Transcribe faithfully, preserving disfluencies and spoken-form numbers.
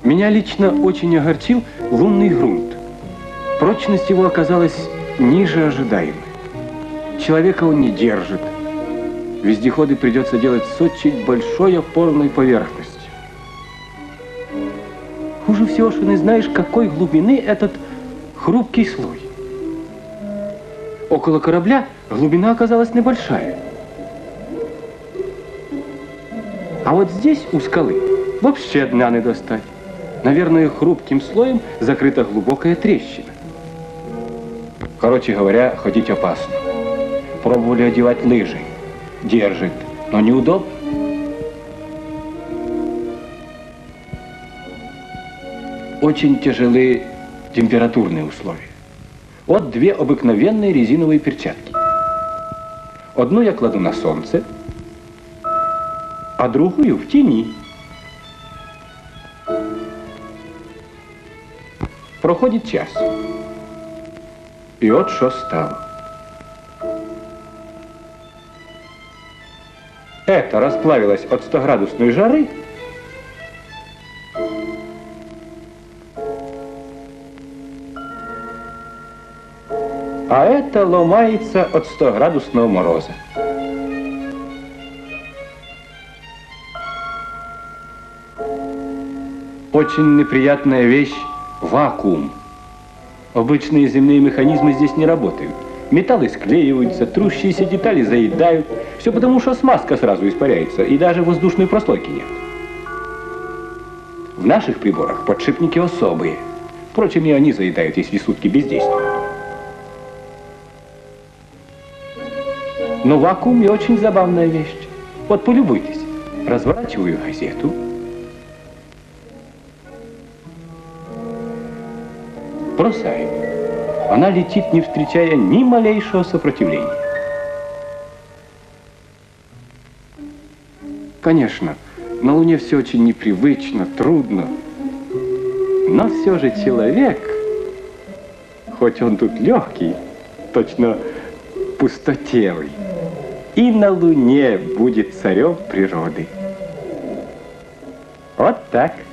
Меня лично очень огорчил лунный грунт. Прочность его оказалась ниже ожидаемой. Человека он не держит. Вездеходы придется делать с очень большой опорной поверхностью. Хуже всего, что не знаешь, какой глубины этот хрупкий слой. Около корабля глубина оказалась небольшая. А вот здесь, у скалы, вообще дна не достать. Наверное, хрупким слоем закрыта глубокая трещина. Короче говоря, ходить опасно. Пробовали одевать лыжи. Держит, но неудобно. Очень тяжелые температурные условия. Вот две обыкновенные резиновые перчатки. Одну я кладу на солнце, а другую в тени. Проходит час. И от що стало. Это расплавилось от стоградусной жары, а это ломается от стоградусного мороза. Очень неприятная вещь – вакуум. Обычные земные механизмы здесь не работают. Металлы склеиваются, трущиеся детали заедают. Все потому, что смазка сразу испаряется, и даже воздушной прослойки нет. В наших приборах подшипники особые. Впрочем, и они заедают, если сутки бездействуют. Но в вакууме очень забавная вещь. Вот полюбуйтесь. Разворачиваю газету. Бросаю. Она летит, не встречая ни малейшего сопротивления. Конечно, на Луне все очень непривычно, трудно. Но все же человек, хоть он тут легкий, точно пустотелый, и на Луне будет царем природы. Вот так.